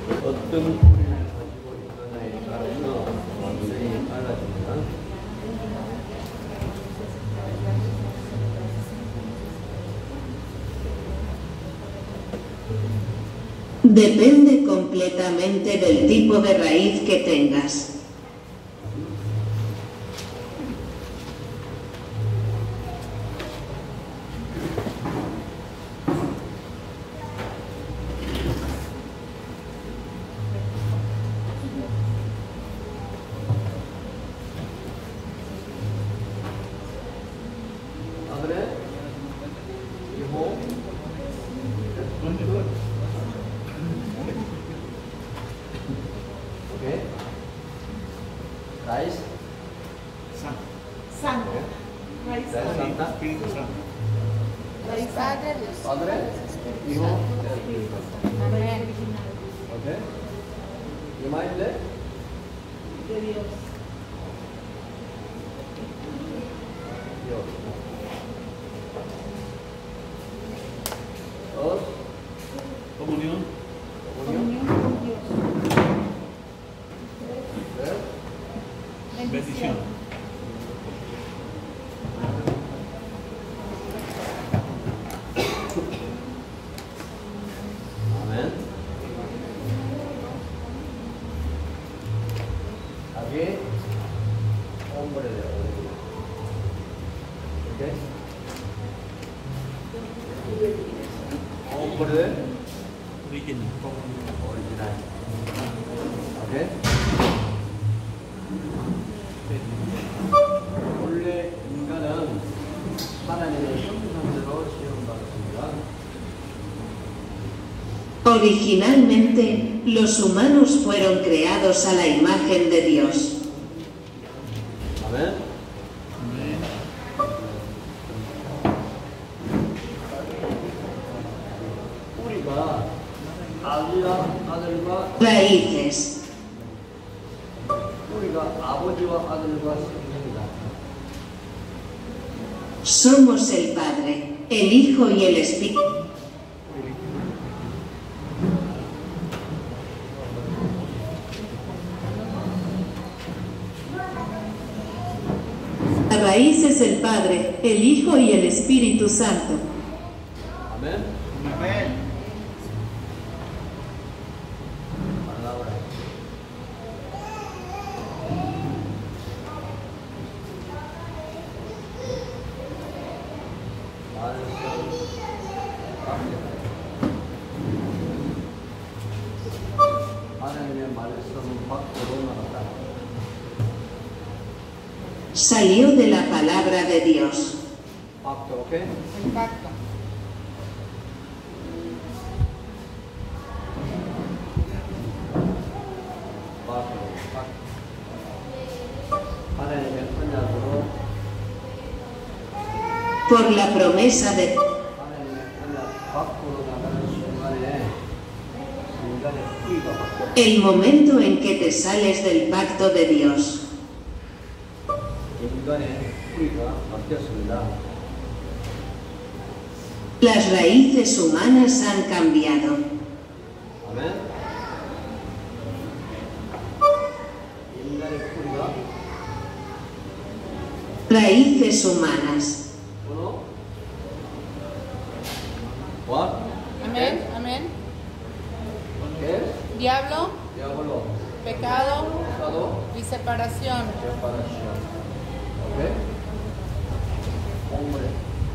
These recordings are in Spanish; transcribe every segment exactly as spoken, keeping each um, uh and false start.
어떤 뿌리를 가지고 있느냐에 따라서 완전히 달라집니다. Depende completamente del tipo de raíz que tengas. Raíz. Santo. Santo. Raíz Raíz Santo. santa. Espíritu Santo. Raíz Padre, Padre, Hijo, Espíritu Santo. Amén. ¿Ok? ¿Imagen de? de Dios. Dios. Dos. Comunión. Comunión. Comunión con Dios. Tres. Bendición. Amén. Aquí, hombre de obediencia. ¿Ok? hombre de Origen. original. ¿Ok? 원래 인간은 하나님의 형상대로 지음받았습니다. Originalmente, los humanos fueron creados a la imagen de Dios. 아멘. Amén. 우리가 아들과 아들과 Raíces. 우리가 아버지와 아들과 생명이다. Somos el Padre, el Hijo y el Espíritu. La raíz es el Padre, el Hijo y el Espíritu Santo. 아멘. Amén. palabra. 하나님의 말씀은 밖으로 나갔다. Salió de la palabra de Dios. 밖으로, 오케이? El pacto. 밖으로, 밖. 하나님의 언약으로 Por la promesa de 하나님의 언약 밖으로 나가는 순간에 인간의 뿌리가 바뀌어. el momento en que te sales del pacto de Dios. 인간의 뿌리가 바뀌었습니다. Las raíces humanas han cambiado. 아멘. 인간의 뿌리가 Raíces humanas. uno, what? Amén. Amén. ¿Qué es? Diablo, Diablo, pecado pecado, y separación. separación. ¿Ok? hombre.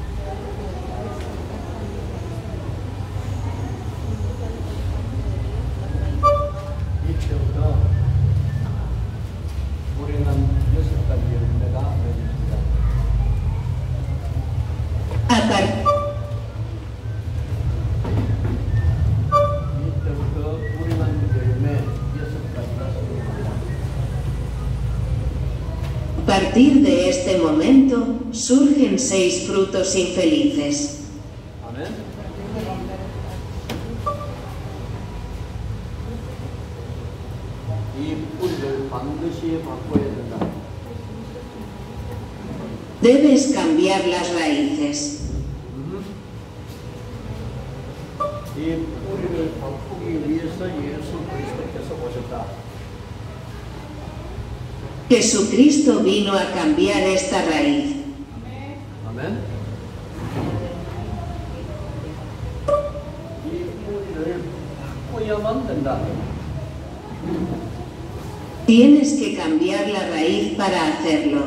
이때부터 우리는 여섯 가지 열매가 맺습니다. A par- 이때부터 우리는 열매 여섯 가지가 습니다. A partir de este momento, surgen seis frutos infelices. 아멘. 이 뿌리를 반드시 바꿔야 된다. Debes cambiar las raíces. 이 뿌리를 바꾸기 위해서 예수 그리스도가 Jesucristo vino a cambiar esta raíz. 아멘. 이 뿌리를 바꿔야만 된다. Tienes que cambiar la raíz para hacerlo.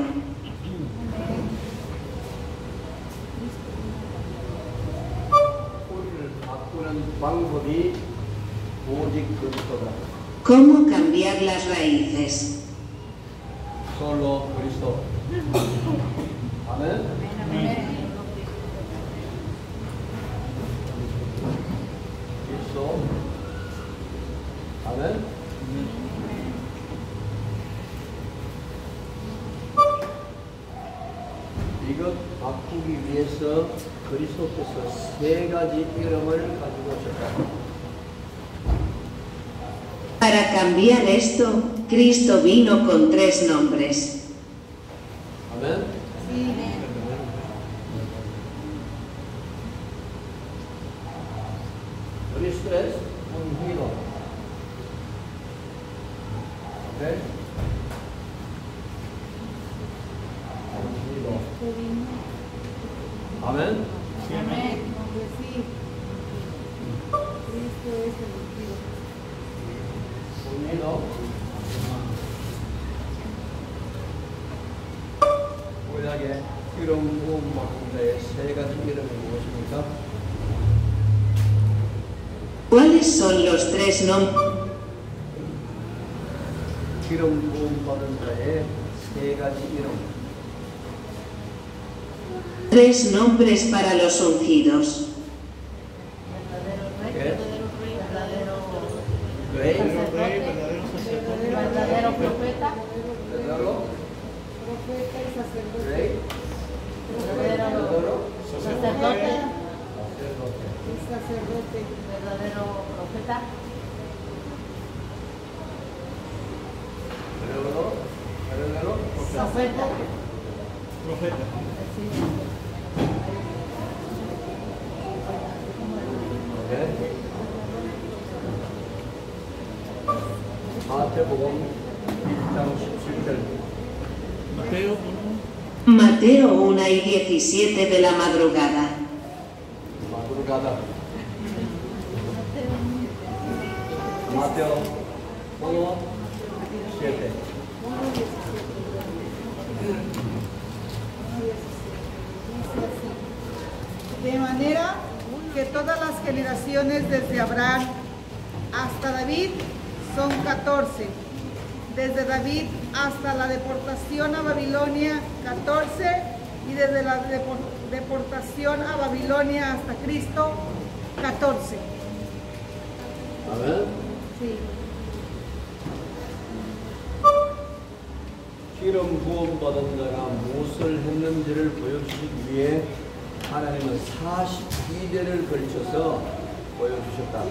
뿌리를 바꾸는 방법이 오직 그리스도다. ¿Cómo cambiar las raíces? 솔로 그리스도. 아멘. 그리스도. 아멘. 이것 바꾸기 위해서 그리스도께서 세 가지 이름을 가지고 오셨다. Para cambiar esto, Cristo vino con tres nombres. 아멘. 그리스도 es ungido. 오케이. ungido. 아멘. Nombre sí. Cristo es el ungido. ungido. 구약의 이름 부음 바꾼다의 세 가지 이름이 무엇입니까? ¿Cuáles son los tres nombres? 기름 부음 받은 자의 세 가지 이름. Tres nombres para los ungidos. ¿Qué? Rey, Rey, verdadero sacerdote. Verdadero profeta. verdadero Profeta y sacerdote. rey, verdadero Sacerdote. sacerdote. Y sacerdote. Verdadero profeta. verdadero, verdadero Profeta. Profeta. 오케이. 마태복음 일 장 십칠 절. Mateo uno. Mateo una y diecisiete de la madrugada. madrugada. 마테오 uno, siete. De manera que todas las generaciones desde Abraham hasta David son catorce. Desde David hasta la deportación a Babilonia, catorce. Y desde la depor- deportación a Babilonia hasta Cristo, catorce. 아멘. Sí. 기름 부음 받은 자가 무엇을 했는지를 보여주시기 위해 하나님은 사십이 대를 걸쳐서 보여주셨다.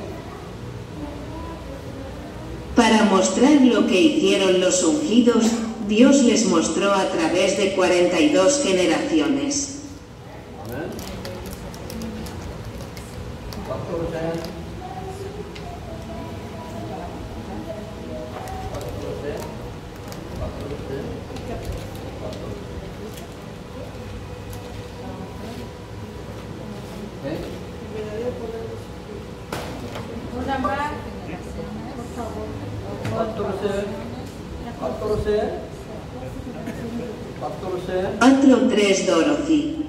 Para mostrar lo que hicieron los ungidos, Dios les mostró a través de cuarenta y dos generaciones. 아멘. 박도로세. 박도로세. 박도로세. 네? Una más. 박도로세. 박도로세. 박도로세. cuatro tres Dorothy.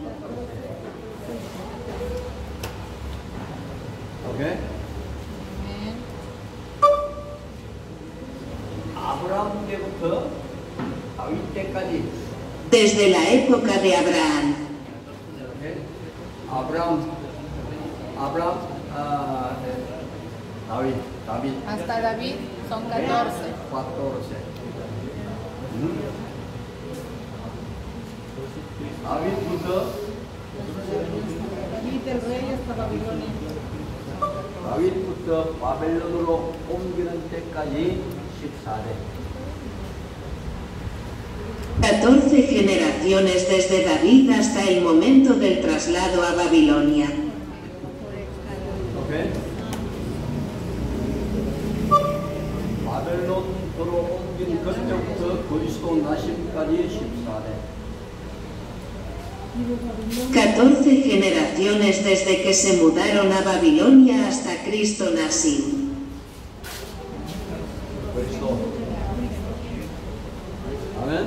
오케이. 아브라함 때부터 다윗 때까지. Desde la época de Abraham. 오케이. 아브라함, 아브라함, 아, 네. 다윗, 다윗, Hasta David son catorce. 박도로세. 음? 다윗부터 David el rey hasta Babilonia. 다윗부터 바벨론으로 옮기는 때까지 십사 대. catorce generaciones desde David hasta el momento del traslado a Babilonia. 오케이. 바벨론 애굽으로 옮긴 그때부터 그리스도 나심까지 십사 대. catorce generaciones desde que se mudaron a Babilonia hasta Cristo nació. 그리스도. 아멘.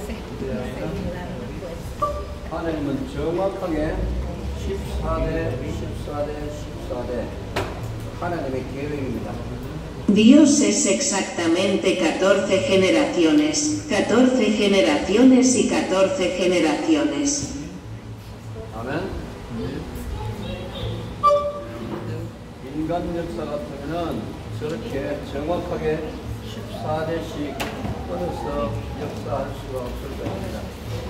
하나님은 정확하게 십사 대, 십사 대, 십사 대 하나님의 계획입니다. Dios es exactamente catorce generaciones, catorce generaciones y catorce generaciones. 아멘. 인간 역사 같으면은 저렇게 정확하게 십사 대씩 끊어서 역사할 수가 없을 겁니다.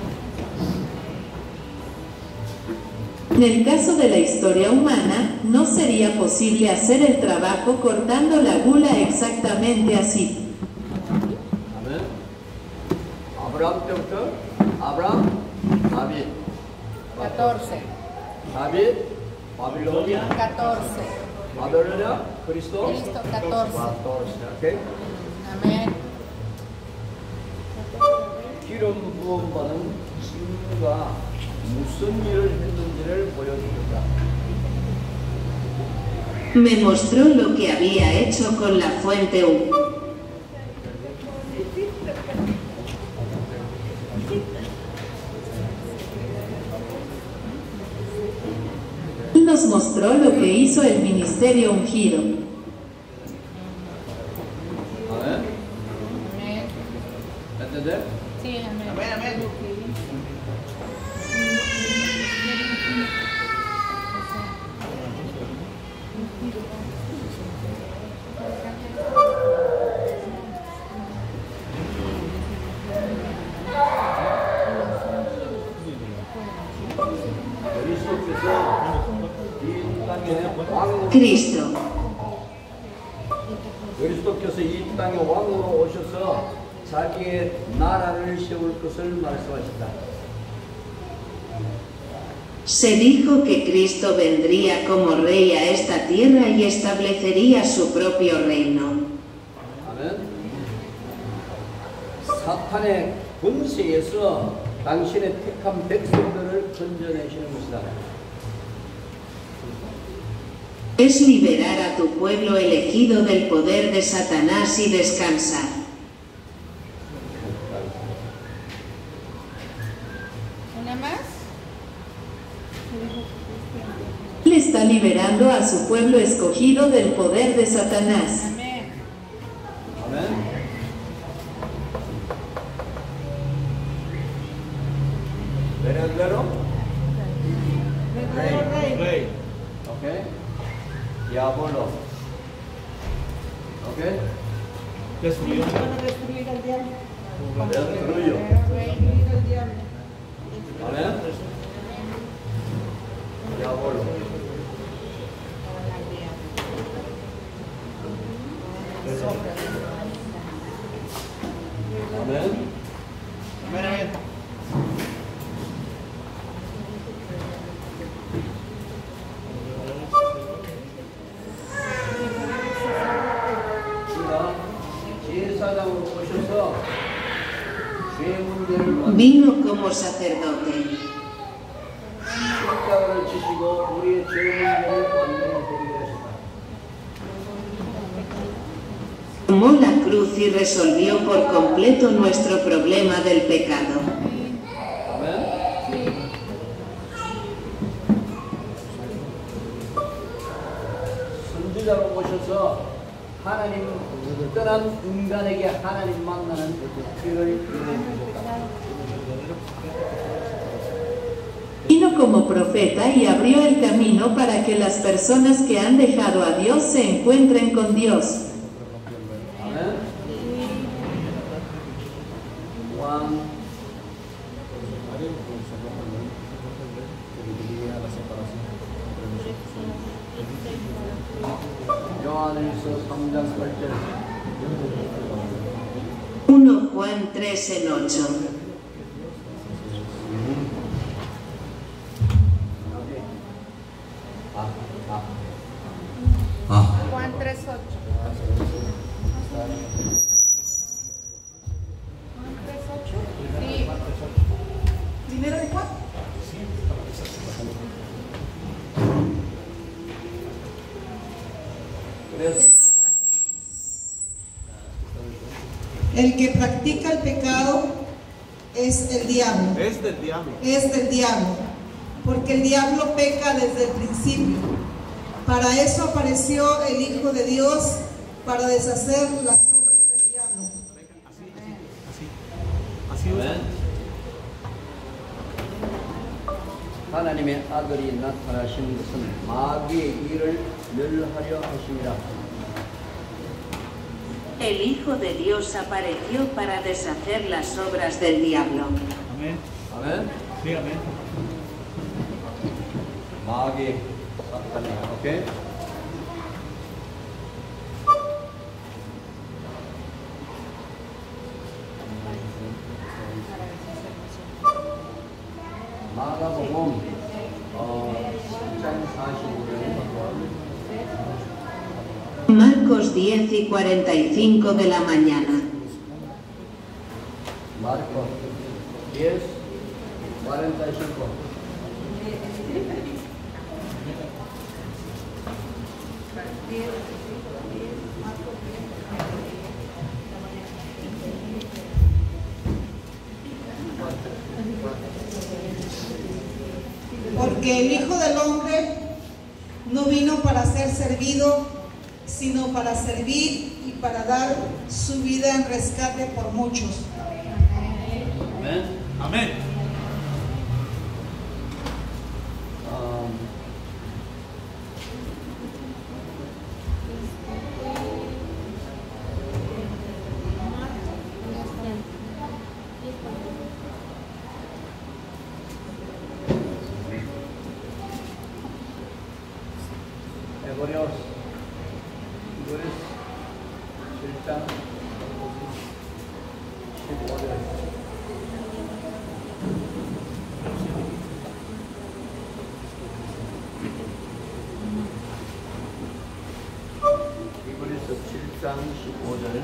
En el caso de la historia humana, no sería posible hacer el trabajo cortando la bula exactamente así. 아멘. 아브라함 때부터 아브라함, 다윗, catorce. 다윗, 바빌로니아, catorce. 바빌로니아, 그리스도, Cristo, catorce. catorce. 오케이? Amén. 기름 부음 받은 친구가 무슨 일을 했는지를 보여줍니다. Me mostró lo que había hecho con la fuente U. Nos mostró lo que hizo el ministerio ungido. 아멘. Amén. ¿Entendés? Sí, amén. Amén, amén. Cristo. 그리스도께서 이 땅에 왕으로 오셔서 자기의 나라를 세울 것을 말씀하셨다. Se dijo que Cristo vendría como rey a esta tierra y establecería su propio reino. 아멘. 사탄의 권세에서 당신의 택한 백성들을 건져내시는 것이다. Es liberar a tu pueblo elegido del poder de Satanás y descansar. ¿Una más? Él está liberando a su pueblo escogido del poder de Satanás. Amén. 아멘. verdadero rey. Rey. Okay. Diablo. Okay. Destruyó. Destruir al diablo. Destruyo. Destruir al diablo. Amén. Diablo. Amén. Amén, amén. 제사장으로 오셔서 죄 문제를 Vino como sacerdote. 십자가를 지시고 우리의 죄 문제를 완전히 해결하셨다. Tomó la cruz y resolvió por completo nuestro problema del pecado. 아멘. 선지자로 오셔서 하나님 떠난 인간에게 하나님 만나는 길을 열어주셨다. Vino como profeta y abrió el camino para que las personas que han dejado a Dios se encuentren con Dios. 아멘. Juan 요한일서 삼 장 팔 절. primero Juan tres en ocho. 아, 아. 아. Juan tres ocho. 그래서 El que practica el pecado es el diablo. Es del diablo. Es del diablo. Porque el diablo peca desde el principio. Para eso apareció el Hijo de Dios, para deshacer las obras del diablo. Así usa. 아멘. 하나님의 아들이 나타나신 것은 마귀의 일을 멸하려 하심이라. El Hijo de Dios apareció para deshacer las obras del diablo. Amén. 아멘. Sí, amén. 마귀 사탄이야. 오케이. 마가복음 어, 십 장 사십오 절. Marcos diez y cuarenta y cinco de la mañana. Marcos diez, cuarenta y cinco. Porque el Hijo del Hombre no vino para ser servido, sino para servir y para dar su vida en rescate por muchos. 아멘. Amén. 어, 에브레오 이거는 칠 장 십오 절. 이거에서 칠 장 십오 절.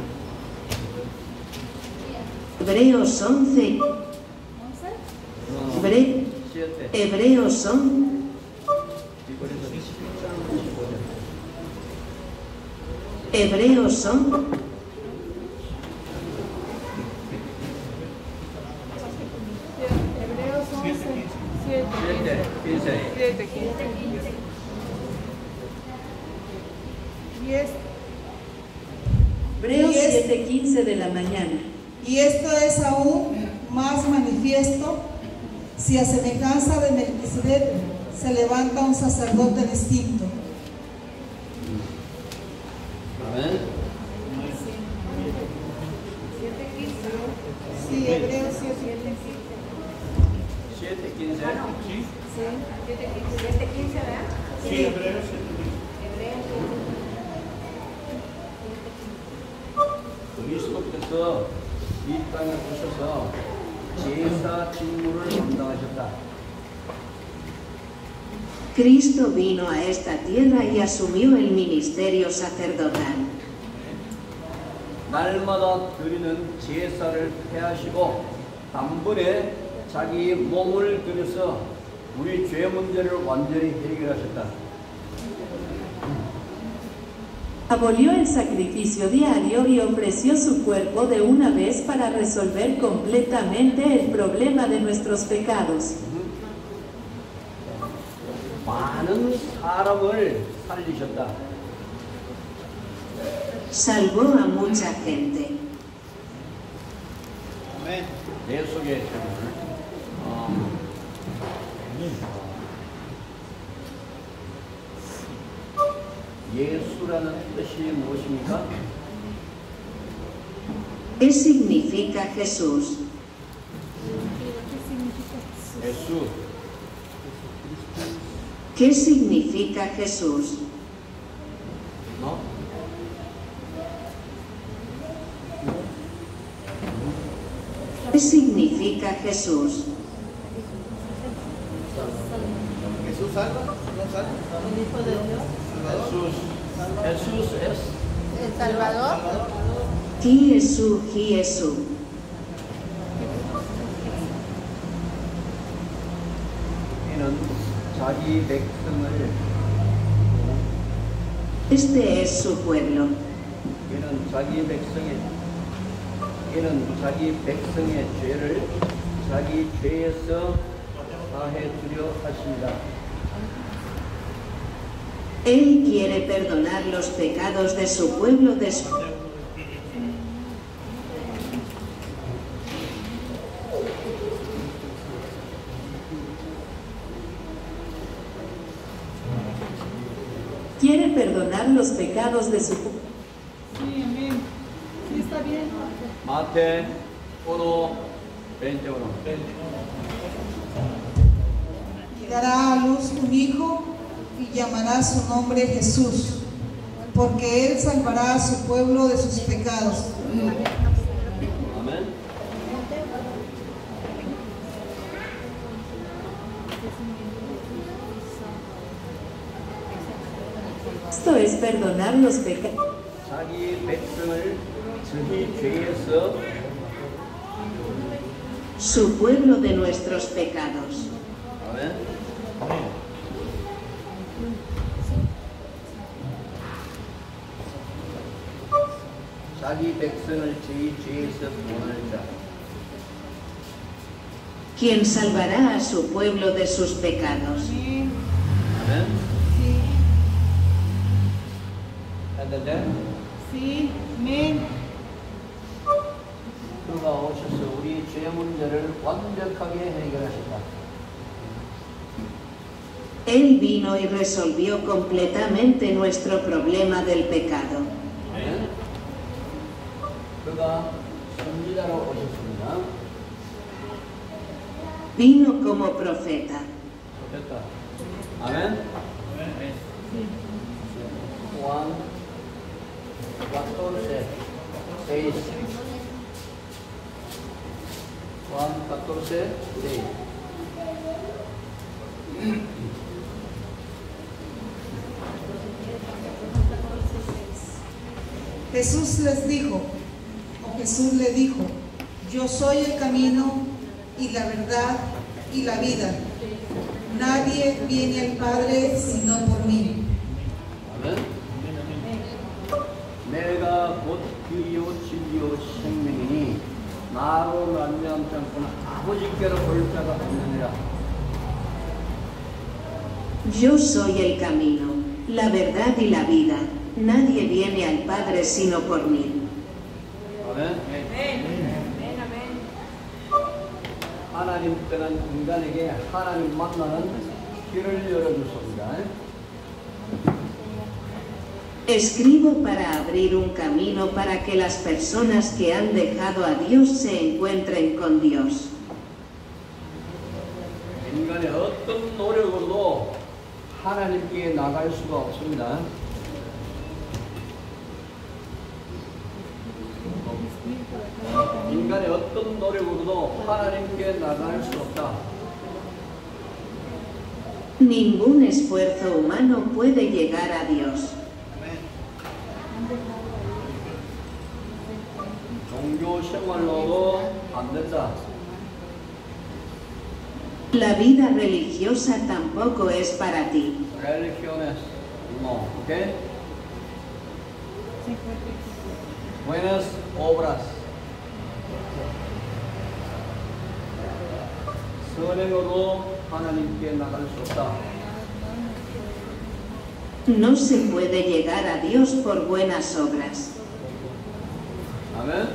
Hebreos once. Hebre- siete. Hebreos once. 이거에서 칠 장 십오 절. Hebreos once. Hebreos once. siete, quince. Y, es, Hebreos Y es- siete quince de la mañana. y esto es aún más manifiesto si a semejanza de Melquisedec se levanta un sacerdote distinto. 아멘. Sí, Hebreos siete. siete, quince. Sí, Hebreos. 그리스도께서 이 땅에 오셔서 제사 직무를 감당하셨다. Cristo vino a esta tierra y asumió el ministerio sacerdotal. 날마다 드리는 제사를 폐하시고 단번에 자기 몸을 들여서 우리 죄 문제를 완전히 해결하셨다. Abolió el sacrificio diario y ofreció su cuerpo de una vez para resolver completamente el problema de nuestros pecados. 많은 사람을 살리셨다. Salvó a mucha gente. Amén. 내 속에 어, 예수라는 뜻이 무엇입니까? ¿Qué significa Jesús? 예수. ¿Qué significa Jesús? 어? ¿Qué significa Jesús? Jesús salva, no salva. Jesús. Jesús es El Salvador. Jesús, Jesús. 이는 자기 백성을 Este es su pueblo. 이는 자기 백성의 이는 자기 백성의 죄를 자기 죄에서 다해 주려 하십니다. Él quiere perdonar los pecados de su pueblo de su... Quiere perdonar los pecados de su... Sí, amén. Sí, está bien. 마태 uno, veintiuno. Y dará a luz un hijo y llamará su nombre Jesús, porque él salvará a su pueblo de sus pecados. 아멘. Esto es perdonar los pecados. 자기 백성을 자기 죄에서 Su pueblo de nuestros pecados. 아멘. 자기 백성을 자기 죄에서 구원할 자. Quien salvará a su pueblo de sus pecados. Amén. 아멘. Sí, 했는데 sí, amén. 그가 오셔서 우리 죄 문제를 완벽하게 해결하셨다. Él vino y resolvió completamente nuestro problema del pecado. 아멘. 그가 선지자로 오셨습니다. Vino como profeta. 됐다. 아멘. Juan catorce, seis. Juan catorce, seis. Jesús les dijo, o Jesús le dijo, yo soy el camino y la verdad y la vida. Nadie viene al Padre sino por mí. 아멘. 내가 곧 길이요 진리요 생명이니 나로 말미암지 않고는 아버지께로 올 자가 없느니라. Yo soy el camino, la verdad y la vida. Nadie viene al Padre sino por mí. 아멘. 하나님께는 인간에게 하나님 만나는 길을 열어주십니다. Escribo para abrir un camino para que las personas que han dejado a Dios se encuentren con Dios. 인간의 어떤 노력으로도 하나님께 나갈 수가 없습니다. 인간의 어떤 노력으로도 하나님께 나갈 수 없다. Ningún esfuerzo humano puede llegar a Dios. 종교 생활로도 안 된다. La vida religiosa tampoco es para ti. Religiones, no, ¿ok? Buenas obras. 선행으로 하나님께 나갈 수 없다. No se puede llegar a Dios por buenas obras. 아멘.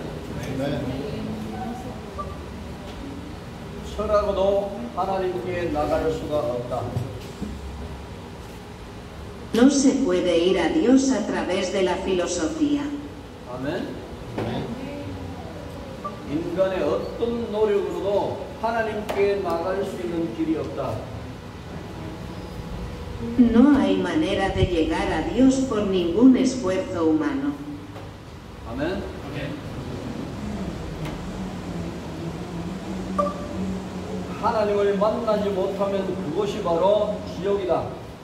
철학으로 하나님께 나갈 수가 없다. No se puede ir a Dios a través de la filosofía. 아멘. 인간의 어떤 노력으로도 하나님께 나갈 수 있는 길이 없다. No hay manera de llegar a Dios por ningún esfuerzo humano. 아멘. 하나님을 만나지 못하면 그것이 바로 지옥이다.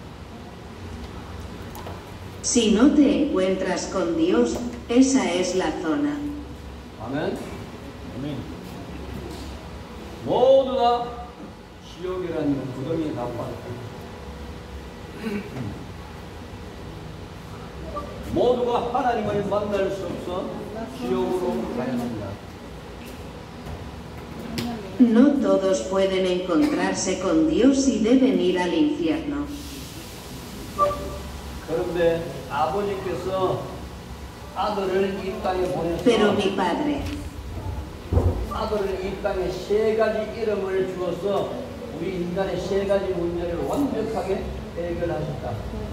Si no te encuentras con Dios, esa es la zona. 아멘. 모두 다 지옥이라는 구덩이에 다 빠졌다. 모두가 하나님을 만날 수 없어 지옥으로 가야 합니다. No todos pueden encontrarse con Dios y deben ir al infierno. 그런데 아버지께서 아들을 이 땅에 Pero 보내서 mi Padre, 아들을 이 땅에 세 가지 이름을 주어서 우리 인간의 세 가지 문제를 완벽하게 해결하셨다.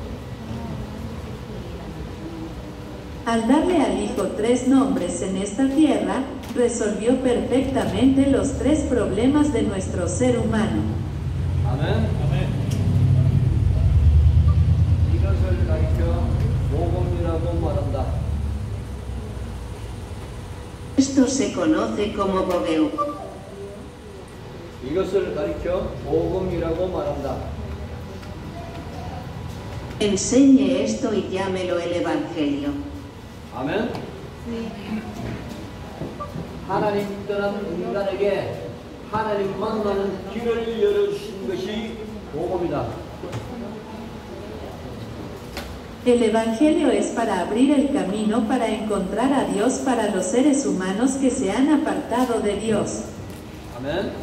al darle al Hijo tres nombres en esta tierra, resolvió perfectamente los tres problemas de nuestro ser humano. 아멘. 이것을 가리켜 복음이라고 말한다. Esto se conoce como Bogeu. 이것을 가리켜 복음이라고 말한다. Enseñe esto y llámelo el Evangelio. 아멘. 하나님 떠난 인간에게 하나님 만나는 길을 열어주신 것이 복음이다. El Evangelio es para abrir el camino para encontrar a Dios para los seres humanos que se han apartado de Dios. 아멘.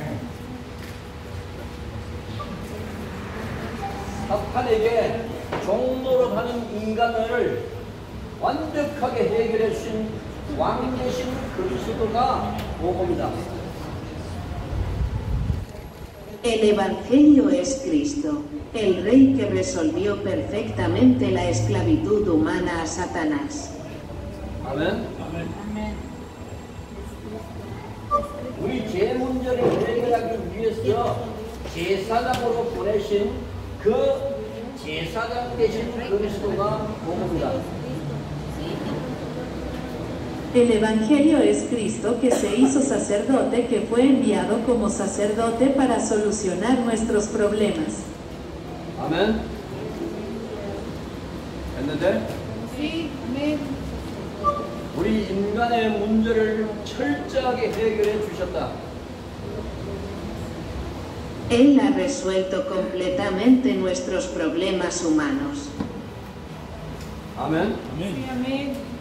사탄에게 종로로 가는 인간을 완벽하게 해결해 주신 왕 되신 그리스도가 복음이다. El Evangelio es Cristo, el Rey que resolvió perfectamente la esclavitud humana a Satanás. 아멘. 아멘. 우리 죄 문제를 해결하기 위해서 제사장으로 보내신 그 제사장 되신 그리스도가 복음이다. El Evangelio es Cristo que se hizo sacerdote, que fue enviado como sacerdote para solucionar nuestros problemas. 아멘. 했는데 Sí, amén. 우리 인간의 문제를 철저하게 해결해 주셨다. Él ha resuelto completamente nuestros problemas humanos. 아멘. Sí, amén.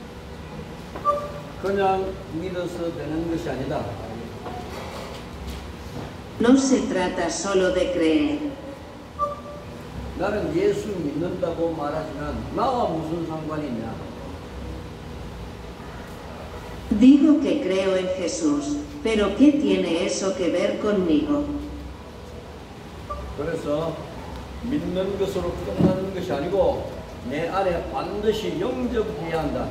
그냥 믿어서 되는 것이 아니다. No se trata solo de creer. 나는 예수 믿는다고 말하지만 나와 무슨 상관이 있냐? Digo que creo en Jesús, pero ¿qué tiene eso que ver conmigo? 그래서 믿는 것으로 끝나는 것이 아니고 내 안에 반드시 영접해야 한다.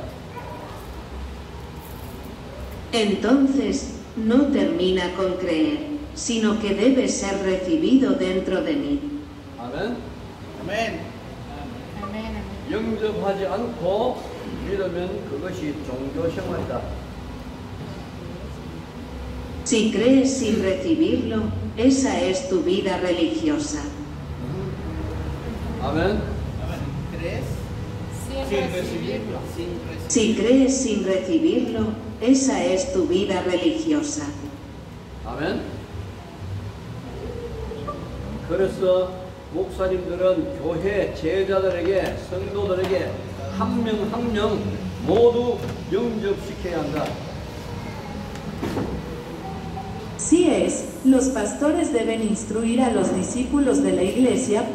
Entonces, no termina con creer, sino que debe ser recibido dentro de mí. 아멘. 아멘. 아멘. 영접하지 않고 믿으면 그것이 종교 생활이다. Si crees sin recibirlo, esa es tu vida religiosa. 아멘. ¿Crees? Sin Sin recibirlo. recibirlo. Sin recibirlo. Si crees sin recibirlo, esa es tu vida religiosa. 아멘. 그래서 목사님들은 교회 제자들에게 성도들에게 한 명 한 명 모두 영접시켜야 한다. Así es, los pastores deben instruir a los discípulos de la iglesia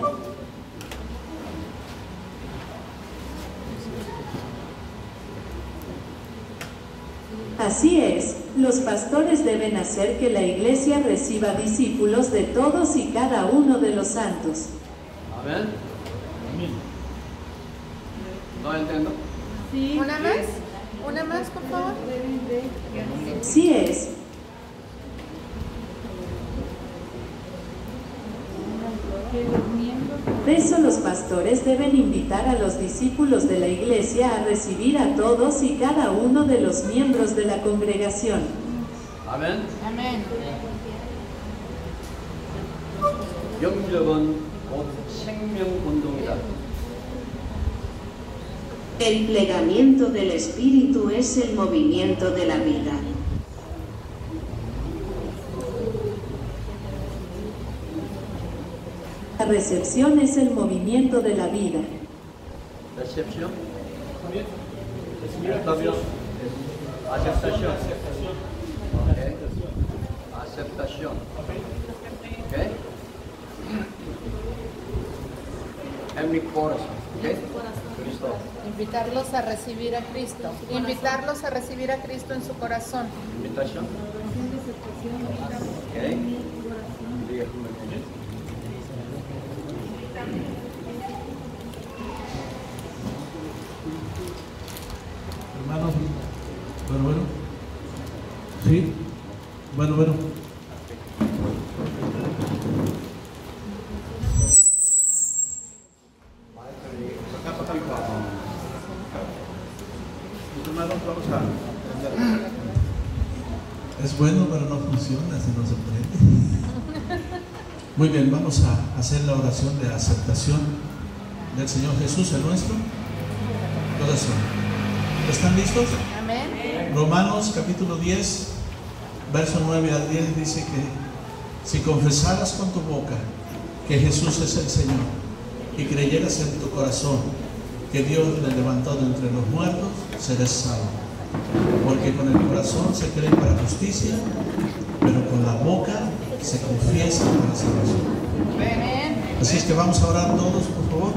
Así es, los pastores deben hacer que la iglesia reciba discípulos de todos y cada uno de los santos. 아멘. ¿No entiendo? Sí. ¿Una más? ¿Una más, por favor? Así es, por eso los pastores deben invitar a los discípulos de la iglesia a recibir a todos y cada uno de los miembros de la congregación. 아멘. Amén. 영접은 곧 생명 운동이다. El plegamiento del espíritu es el movimiento de la vida. La recepción es el movimiento de la vida. Recepción. Aceptación. Aceptación. Okay. Aceptación. Okay. En mi corazón. Okay. Cristo. Invitarlos a recibir a Cristo. Invitarlos a recibir a Cristo en su corazón. Invitación. Okay. Hermanos, bueno, bueno. Sí, bueno, bueno. Hermanos, vamos a Es bueno, pero no funciona si no se prende. Muy bien, vamos a hacer la oración de aceptación del Señor Jesús, el nuestro corazón. ¿Están listos? Amén. Romanos capítulo diez, verso nueve al diez dice que si confesaras con tu boca que Jesús es el Señor y creyeras en tu corazón que Dios le levantó de entre los muertos, serás salvo. Porque con el corazón se cree para justicia, pero con la boca se confiesa para salvación. Amén. Así es que vamos a orar todos, por favor.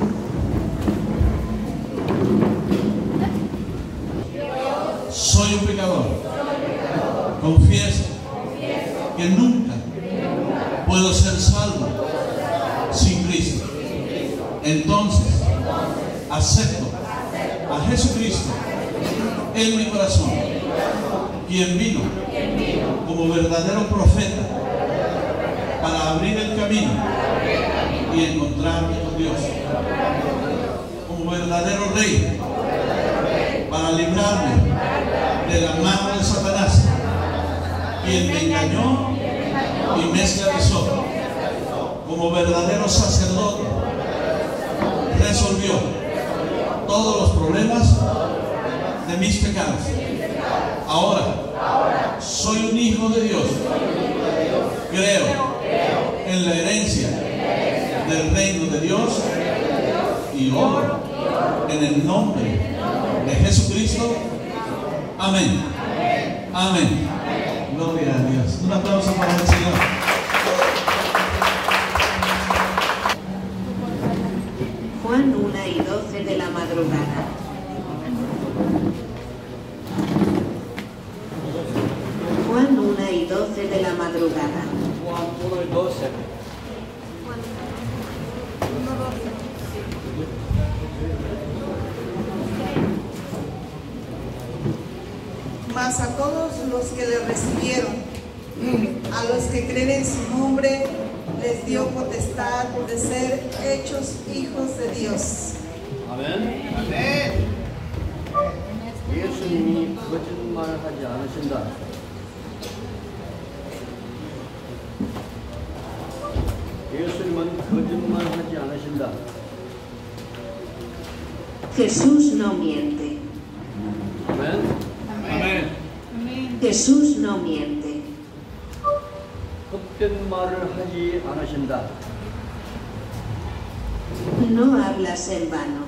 Soy un pecador. Confieso que nunca puedo ser salvo sin Cristo. Entonces, acepto a Jesucristo en mi corazón, quien vino como verdadero profeta para abrir el camino y encontrarme con Dios, como verdadero rey para librarme de la mano de Satanás, quien me engañó y me esclavizó, como verdadero sacerdote resolvió todos los problemas de mis pecados. Ahora soy un hijo de Dios. Creo en la herencia del reino de Dios y oro en el nombre de Jesucristo. Amén. Amén. Gloria a Dios. Un aplauso para el Señor. Juan una y doce de la madrugada. Juan una y doce de la madrugada. Juan uno y doce. Mas a todos los que le recibieron, a los que creen en su nombre, les dio potestad de ser hechos hijos de Dios. 아멘. 아멘. 예수님이 거짓말하지 않으신다. 예수님은 거짓말하지 않으신다. Jesús no miente. 아멘. 아멘. Jesús no miente. 헛된 말을 하지 않으신다. No hablas en vano.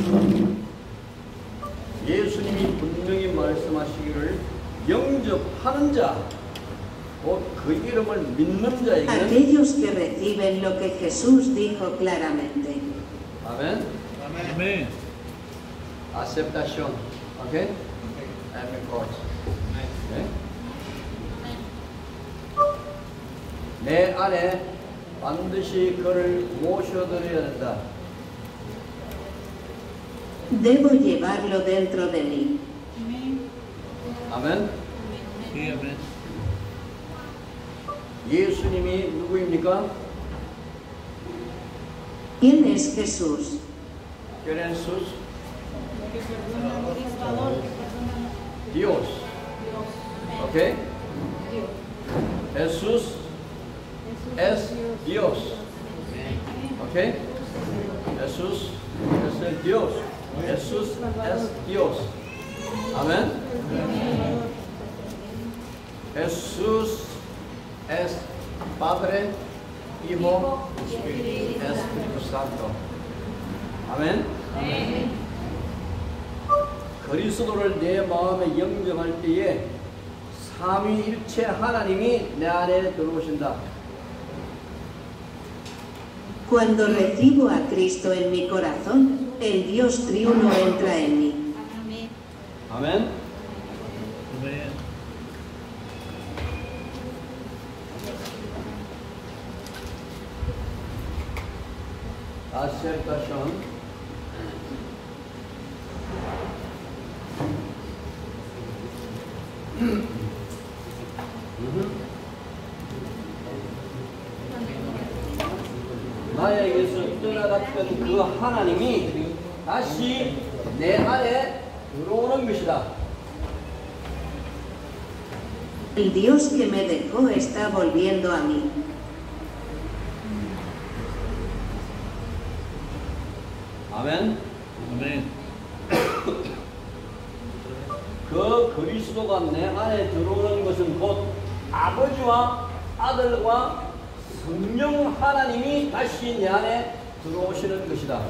예수님이 분명히 말씀하시기를 영접하는 자, 곧 그 이름을 믿는 자에게는 Aquellos que reciben lo que Jesús dijo claramente. 아멘. 아멘. Aceptación, ¿ok? Amen, God. 네? 내 안에 반드시 그를 모셔드려야 된다. Debo llevarlo dentro de mí. 아멘. 예, 아멘. 예수님이 누구입니까? ¿Quién es Jesús? ¿Quién es Jesús? Dios. ¿Ok? Jesús es Dios. ¿Ok? Jesús es el Dios. Jesús es Dios. Amén. Jesús es Padre, Hijo, Espíritu Santo. Amén. 그리스도를 내 마음에 영접할 때에 삼위일체 하나님이 내 안에 들어오신다. Cuando recibo a Cristo en mi corazón, el Dios triuno entra en mí. 아멘. 아멘. aceptación. 나에게서 떠나갔던 그 하나님이 다시 내 안에 들어오는 것이다. El Dios que me dejó está volviendo a mí. 아멘. 아멘. 그 그리스도가 내 안에 들어오는 것은 곧 아버지와 아들과 성령 하나님이 다시 내 안에 들어오시는 것이다.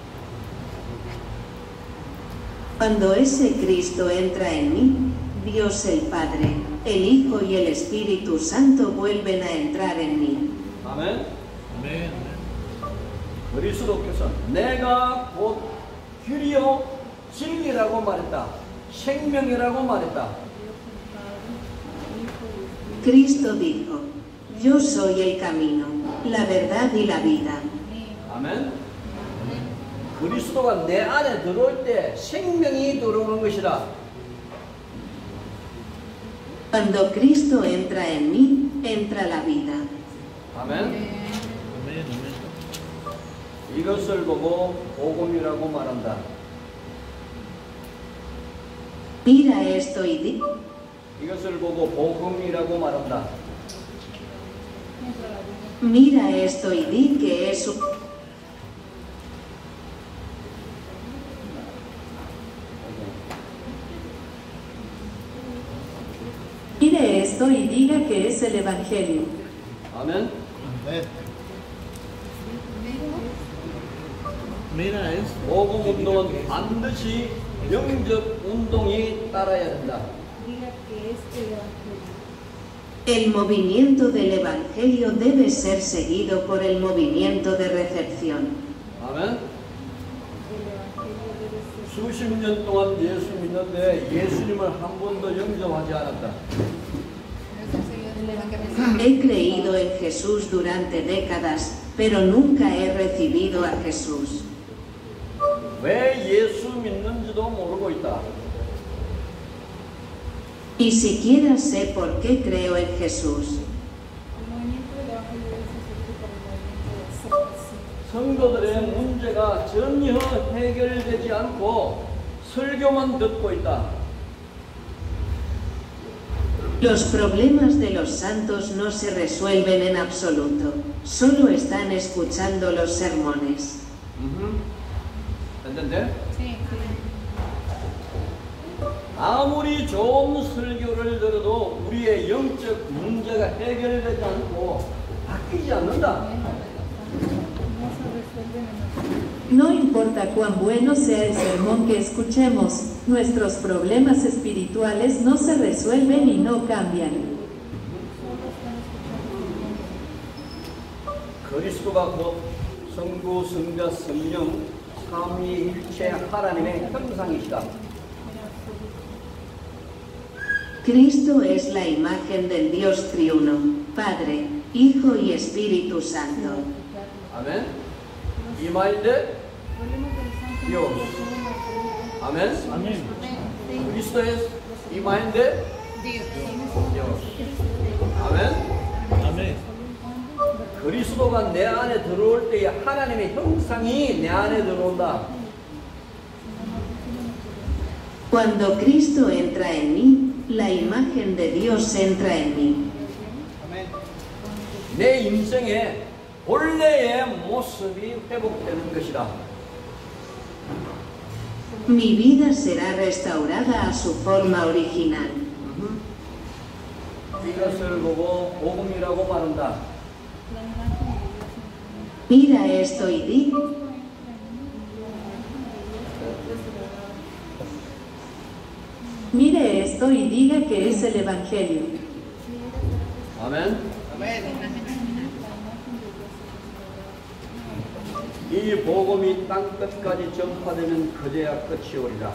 Cuando ese Cristo entra en mí, Dios el Padre, el Hijo y el Espíritu Santo vuelven a entrar en mí. 아멘. 아멘. 그리스도께서 내가 곧 길이요 진리라고 말했다. 생명이라고 말했다. Cristo dijo, yo soy el camino, la verdad y la vida. 아멘. 그리스도가 내 안에 들어올 때 생명이 들어오는 것이다. Cuando Cristo entra en mí, entra la vida. 아멘. 아멘. 아멘. 이것을 보고 복음이라고 말한다. Mira esto y di, 이것을 보고 복음이라고 말한다. mira esto y di que es un... Mire esto y diga que es el Evangelio. 아멘. 아멘. Mira esto. 복음 운동은 반드시 영접 운동이 따라야 된다. El movimiento del Evangelio debe ser seguido por el movimiento de recepción. 아멘. 수십 년 동안 예수 믿는데 예수님을 한 번도 영접하지 않았다. He creído en Jesús durante décadas, pero nunca he recibido a Jesús. 왜 예수 믿는지도 모르고 있다. Ni siquiera sé por qué creo en Jesús. 성도들의 문제가 전혀 해결되지 않고 설교만 듣고 있다. Los problemas de los santos no se resuelven en absoluto, solo están escuchando los sermones. ¿Entendés? Sí, 아무리 좋은 설교를 들어도 우리의 영적 문제가 해결되지 않고 바뀌지 않는다. No importa cuán bueno sea el sermón que escuchemos, nuestros problemas espirituales no se resuelven y no cambian. 그리스도가 곧 성부, 성자, 성령, 삼위일체 하나님의 형상이시다. Cristo es la imagen del Dios triuno, Padre, Hijo y Espíritu Santo. 아멘. 이마인데 Dios. 아멘. 아멘. Cristo es ima인데 Dios. 아멘. 아멘. 그리스도가 내 안에 들어올 때에 하나님의 형상이 내 안에 들어온다. Cuando Cristo entra en mí, la imagen de Dios entra en mí. 내 인생에 본래의 모습이 회복되는 것이다. Mi vida será restaurada a su forma original. 이것을 보고 복음이라고 말한다. Mira esto y di, Mire esto y diga que es el Evangelio. 아멘. 이 복음이 땅 끝까지 전파되면 그제야 끝이 오리라.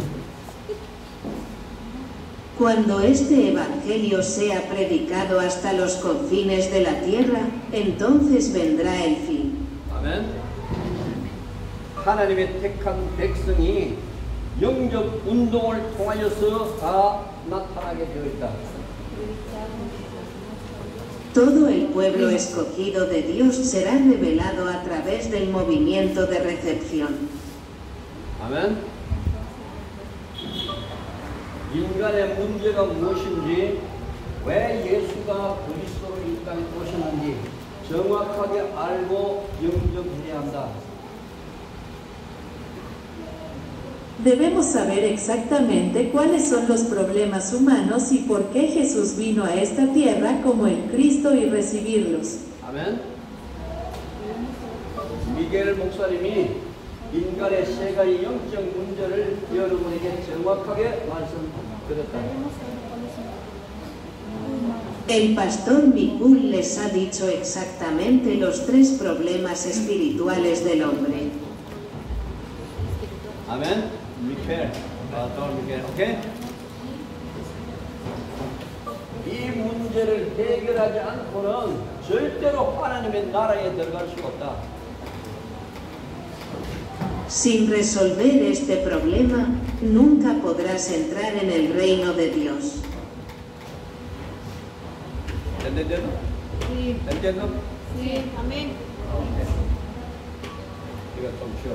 Cuando este Evangelio sea predicado hasta los confines de la tierra, entonces vendrá el fin. 아멘. 하나님의 택한 백성이 영적 운동을 통하여서 다 나타나게 되어 있다. Todo el pueblo escogido de Dios será revelado a través del movimiento de recepción. 아멘. 인간의 문제가 무엇인지, 왜 예수가 그리스도로 이 땅에 오셨는지 정확하게 알고 영접해야 한다. Debemos saber exactamente cuáles son los problemas humanos y por qué Jesús vino a esta tierra como el Cristo y recibirlos. 아멘. 미겔 목사님이 인간의 세 가지 영적 문제를 여러분에게 정확하게 말씀드렸다. El pastor Miguel les ha dicho exactamente los tres problemas espirituales del hombre. 아멘. 미켈, pastor 미켈, 오케이? 이 문제를 해결하지 않고는 절대로 하나님의 나라에 들어갈 수가 없다. Sin resolver este problema, nunca podrás entrar en el reino de Dios. ¿Entendiendo? Sí. ¿Entiendo? Sí, amén. 오케이. 이거 좀 쉬워.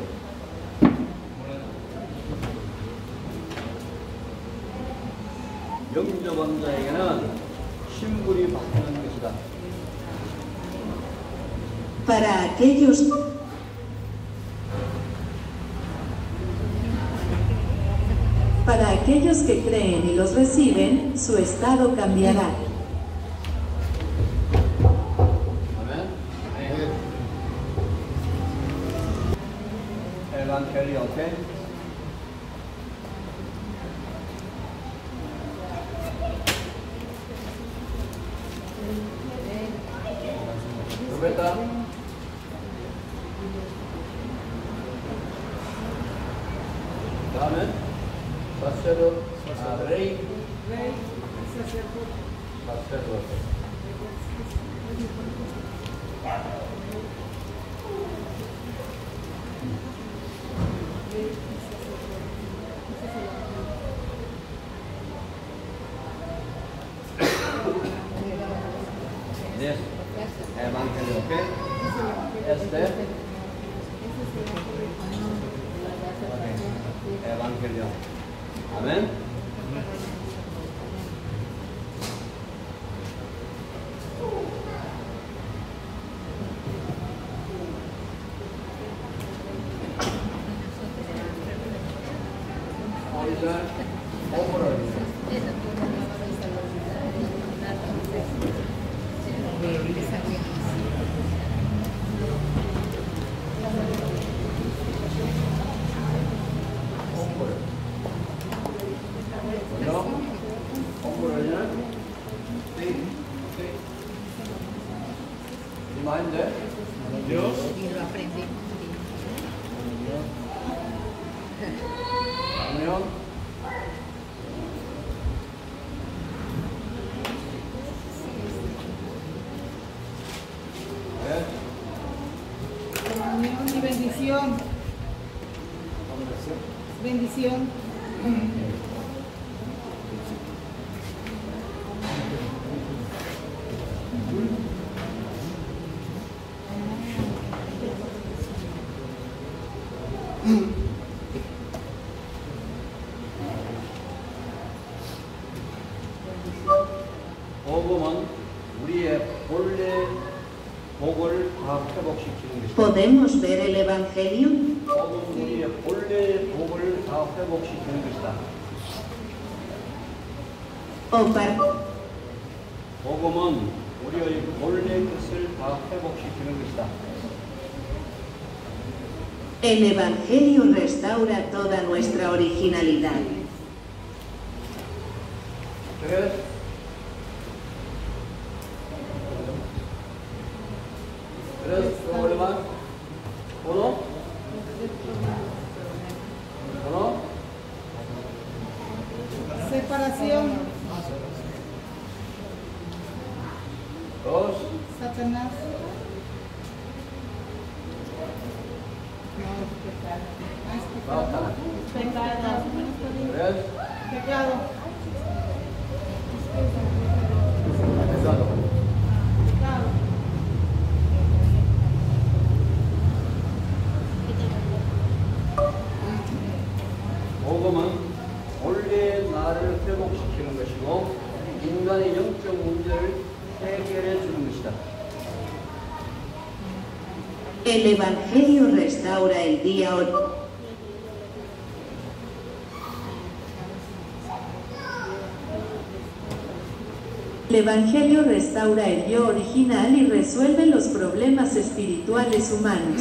영접한 자에게는 신분이 바뀌는 것이다. Para aquellos Para aquellos que creen y los reciben, su estado cambiará. 아멘. 에반겔리온, 오케이? Roberta. 다음은 사세로, 아, 레이. Rey, sacerdote. 사세로. Yes. Evangelio, okay? Este. Evangelio. Amén. Ahorita, hombro. Bueno, hombro allá. Sí, sí. Imagen de Dios. Y lo aprendí. unión. Comunión y bendición. Bendición. 복음은 우리의 본래 복을 다 회복시키는 것이다. ¿Podemos ver el Evangelio? 복음은 우리의 본래 복을 다 회복시키는 것이다. ¿O para, 복음은 우리의 본래 것을 다 회복시키는 것이다. el Evangelio restaura toda nuestra originalidad? separación, dos, Satanás, Satanás. Tres, pecado, pecado. pecado, 복음은 원래의 나를 회복시키는 것이고 인간의 영적 문제를 해결해 주는 것이다. El Evangelio restaura el día hoy. El Evangelio restaura el yo original y resuelve los problemas espirituales humanos.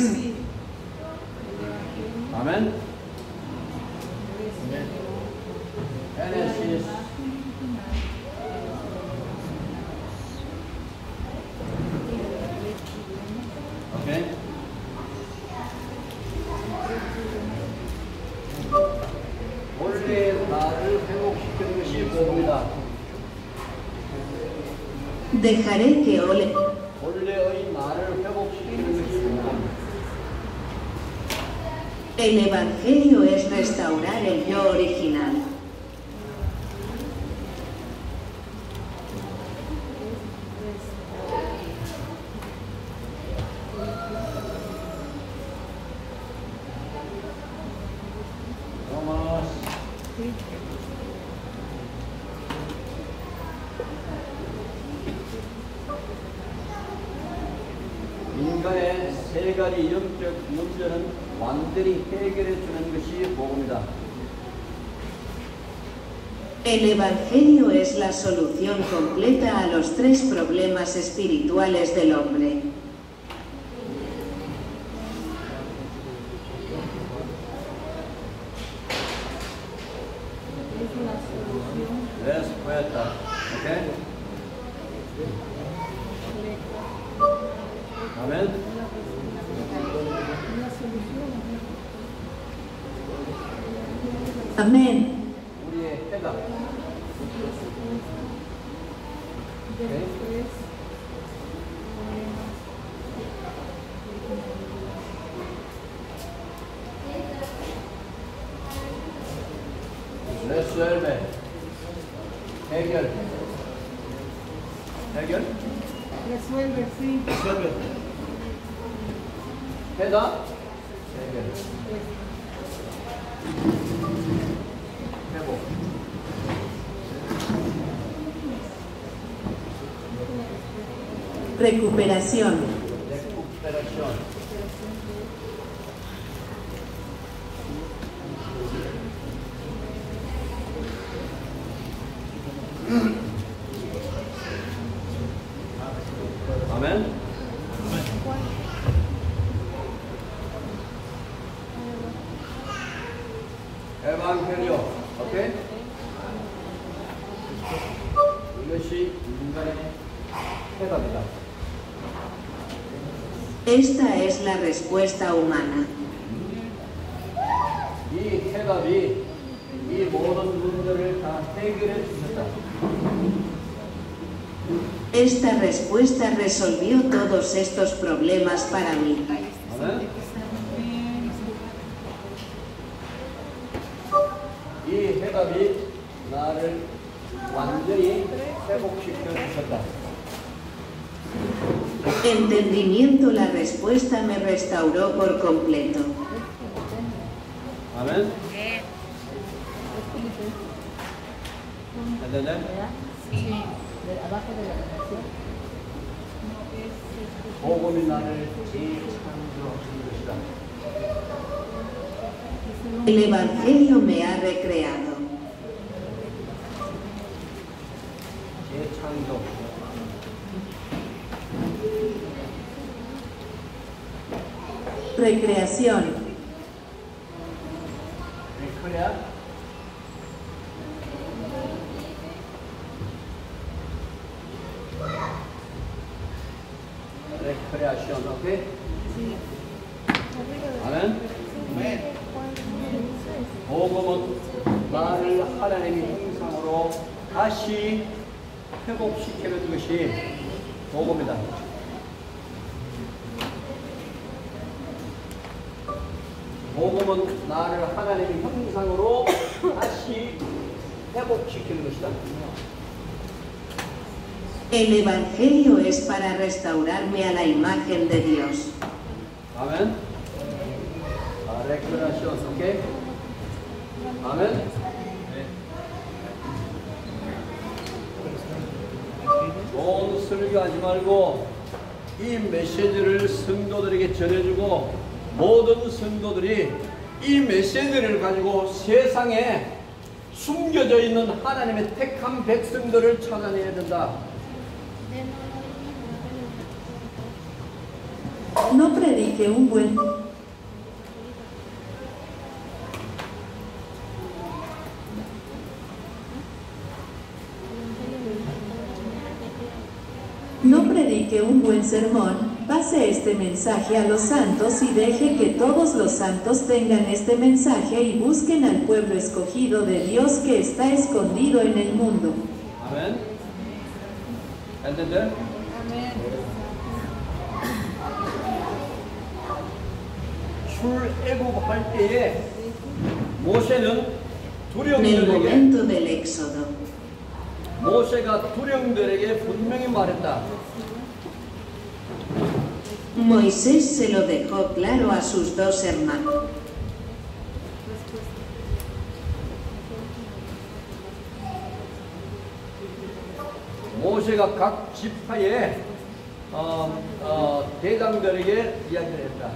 아멘. Genesis 오케이. 원래 나를 회복시키는 것이 복음이다. Dejaré que ole. 원래의 나를 회복시키는 것이 복음. El Evangelio es restaurar el yo original. Vamos. 인간의 세 가지 영적 문제는 완전히 해결해 주는 것이 복음이다. El Evangelio es la solución completa a los tres problemas espirituales del hombre. Respuesta. ¿Ok? Amén. Amén. 우리의 해답. 오케이? Resuelve. 해결. 해결? resuelve, sí. Resuelve. 해답? 해결. 회복. Recuperación. Recuperación. Amén. 에반게리오, 오케이? 이것이 인간의 해답이다. Esta es la respuesta humana. 이 해답이 이 모든 문제를 다 해결해 주셨다. Esta respuesta resolvió todos estos problemas para mí. 아멘. 이 해답이 나를 완전히 회복시켜 주셨다. Entendimiento, la respuesta me restauró por completo. 아멘. ¿Entendés? 복음이 나를 재창조하신 것이다. El Evangelio me ha recreado. 재창조. Recreación. recrea. Recreación, ¿ok? 아멘. 복음은 나를 하나님의 형상으로 다시 회복시키는 것이 복음이다. 복음은 나를 하나님의 형상으로 다시 회복시키는 것이다. El Evangelio es para restaurarme a la imagen de Dios. 아멘. 아, 레크레이션, 오케이? 아멘. 네. 좋은 설교하지 말고 이 메시지를 성도들에게 전해주고 모든 성도들이 이 메시지를 가지고 세상에 숨겨져 있는 하나님의 택한 백성들을 찾아내야 된다. No predique un buen No predique un buen sermón, pase este mensaje a los santos y deje que todos los santos tengan este mensaje y busquen al pueblo escogido de Dios que está escondido en el mundo. 아멘. ¿Entender? 출애굽할 때에 모세는 En el 두령들에게 momento del éxodo, 모세가 두령들에게 분명히 말했다. Moisés se lo dejó claro a sus dos hermanos. 모세가 각 지파의 어, 어, 대장들에게 이야기를 했다.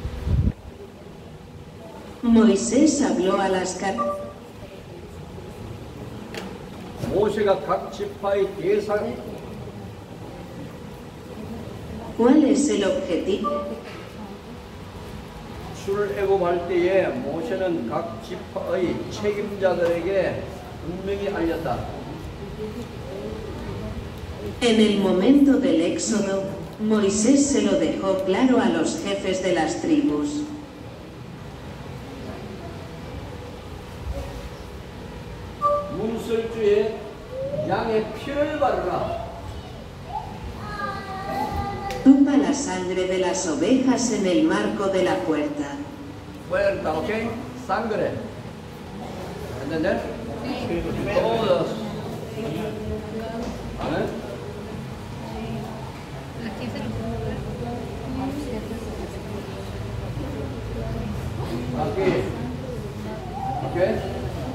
Moisés habló a las car- 모세가 각 지파의 대상 ¿Cuál es el objetivo? 출애굽할 때에 모세는 각 지파의 책임자들에게 분명히 알렸다. En el momento del éxodo, Moisés se lo dejó claro a los jefes de las tribus. 문설주에 양의 피를 바르라. Tupa la sangre de las ovejas en el marco de la puerta. Puerta, ¿ok? Sangre. ¿Entender? Todos. ¿Amén? Aquí. ¿Ok?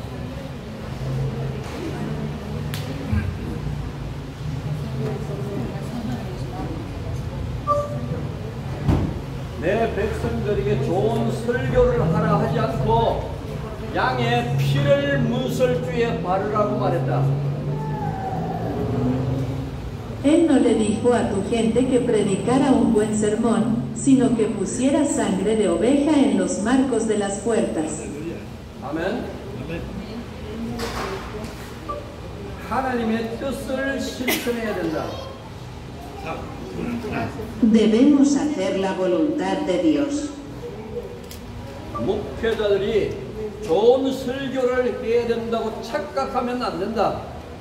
내 백성들에게 좋은 설교를 하라 하지 않고 양의 피를 문설주에 바르라고 말했다. Él no le dijo a tu gente que predicara un buen sermón, sino que pusiera sangre de oveja en los marcos de las puertas. 아멘. 하나님의 뜻을 실천해야 된다. Debemos hacer la voluntad de Dios. 목회자들이 좋은 설교를 해야 된다고 착각하면 안 된다.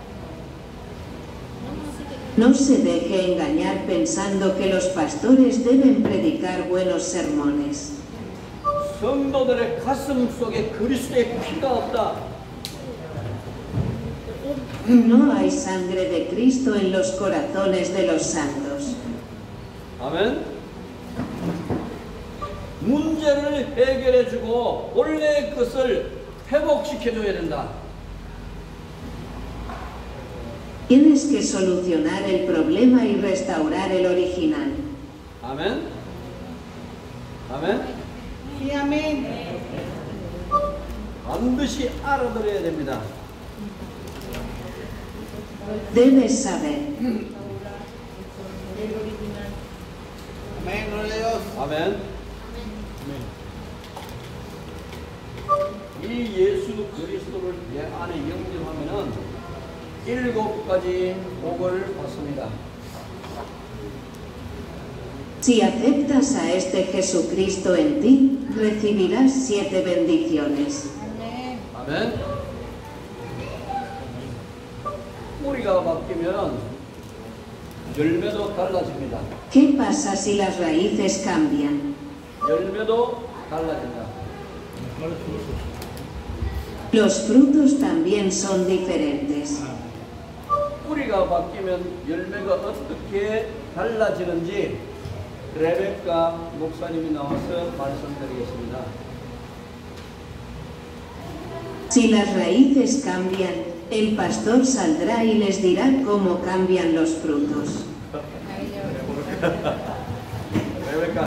No se deje engañar pensando que los pastores deben predicar buenos sermones. 성도들의 가슴 속에 그리스도의 피가 없다. No hay sangre de Cristo en los corazones de los santos. 아멘. 문제를 해결해주고 원래의 것을 회복시켜줘야 된다. Tienes que solucionar el problema y restaurar el original. 아멘. 아멘. Sí, amén. 반드시 알아들어야 됩니다. Debes saber. 아멘. 이 예수 그리스도를 내 안에 영접하면은 일곱 가지 복을 받습니다. Si aceptas a este Jesucristo en ti, recibirás siete bendiciones. 아멘. 뿌리가 바뀌면 열매도 달라집니다. ¿Qué pasa si las raíces cambian? 열매도 달라진다. Mejores frutos. Los frutos también son diferentes. 뿌리가 바뀌면 열매가 어떻게 달라지는지 레베카 목사님이 나와서 말씀드리겠습니다. Si las raíces cambian, el pastor saldrá y les dirá cómo cambian los frutos. Ahí ya.